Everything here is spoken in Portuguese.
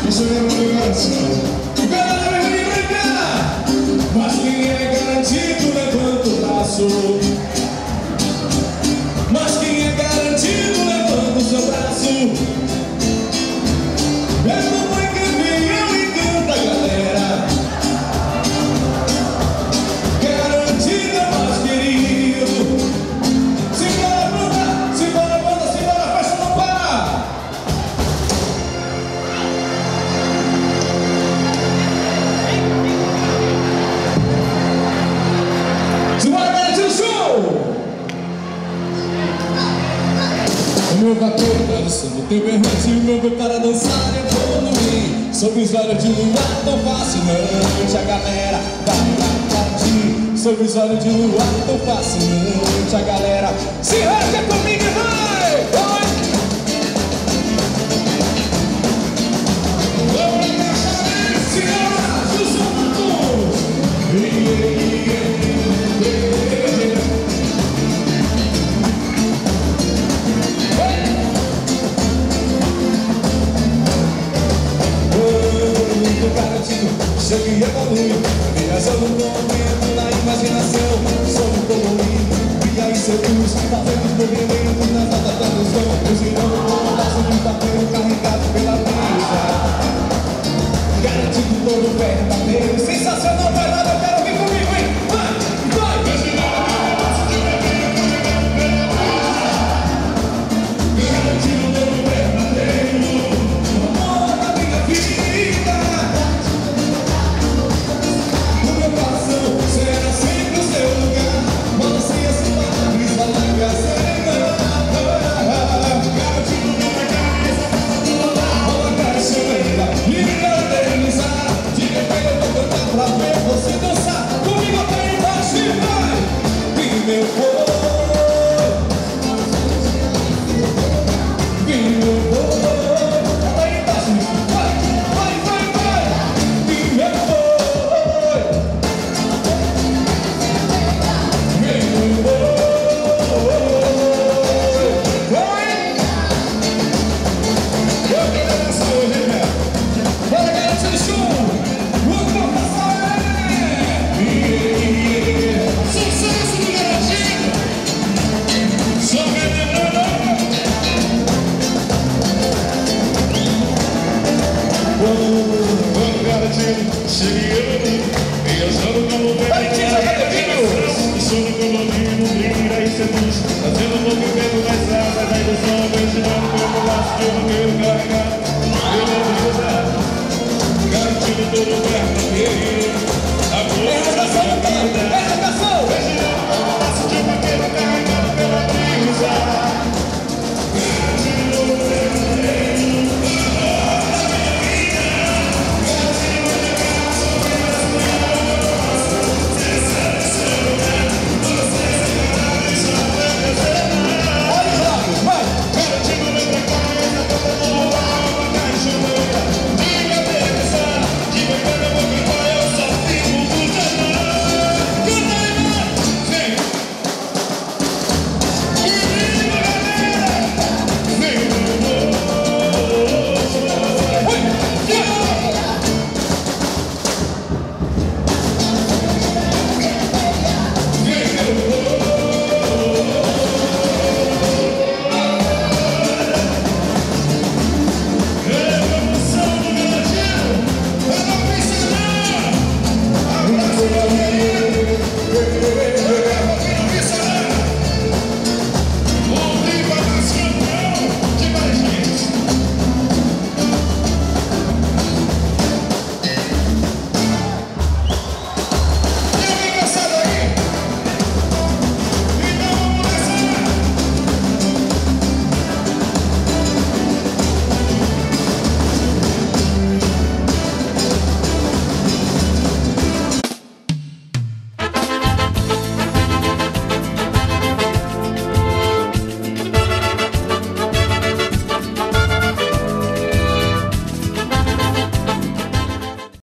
Isso é meu coração. Galera, vem brincar. Mas quem é garantido levanta o braço. Mas quem é garantido levanta o seu braço. Eu não vou campeão e canta a galera. Garantido é mais querido. Simbora, banda, simbora, a festa não para. Simbora, garantido show. O meu vaqueiro dançando, teu berrante, o meu boi para dançar evoluir. Sob os olhos de luar tão fascinante, a galera vai partir. Sob os olhos de luar tão fascinante, a galera se rasga comigo e vai! Vamos encaixar esse abraço, solto! Cheguei e evolui, viajando no momento, na imaginação. Somos colorido, cria e seduz, fazendo movimento nas notas da ilusão. Eu girando como um laço de papel carregado pela brisa. Garantido todo verdadeiro, sensacional, vai lá, eu quero vir comigo, hein? Vai! Eu girando como um laço de papel carregado pela brisa. Garantido todo verdadeiro, amor da minha vida. Será sempre o seu lugar. Você e a sua brisa larga serena. Garantido na cabeça, rola a cachoeira e me eternizar. Diga que eu vou cantar pra ver você dançar. Comigo até embaixo e vai. E meu povo, e meu povo, até embaixo. Vai, vai, vai, vai. E meu povo. Cheguei e eu sou como o sono colorido, brilha e seduz, fazendo o movimento mais asas da ilusão, imaginando como laço de roqueiro carregado. Eu lembro de usar, garantindo todo o verdadeiro, a força da minha vida. Imaginando como laço de roqueiro carregado pela brisa. Garantindo todo o verdadeiro.